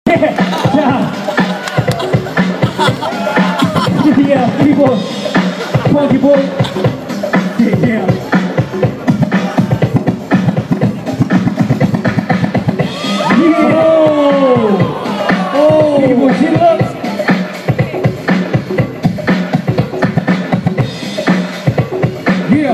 자, yeah, people, funky boy, yeah. people, she loves. Yeah.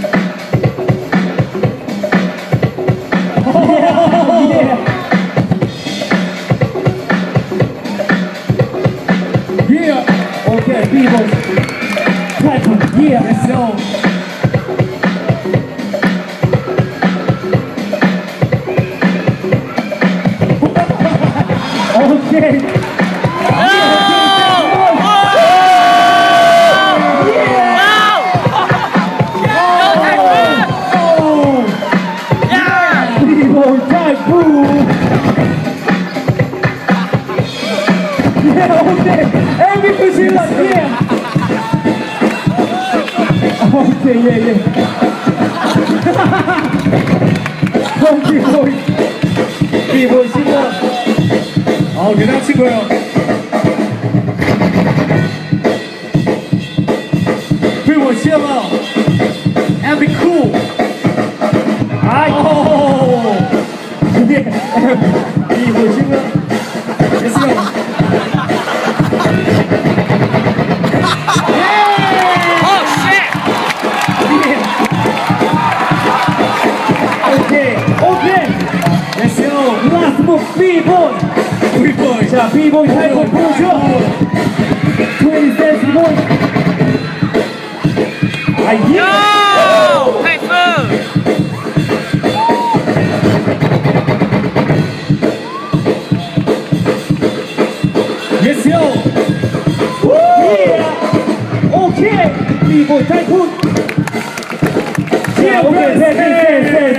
Yeah. Okay, people. Typhoon. Yeah. Let's go. Okay. Every person like yeah. Okay, yeah. Okay, boy. People, 신나. 그냥 친구요. People, 신나. And be cool. People, 신나. Let's go. B-boy! B-boy! 자, B-boy 타이틀 보여줘! 20 cents boy! 아, 예! typhoon! Yes, yo! Yeah! Okay! B-boy typhoon! Yeah, okay,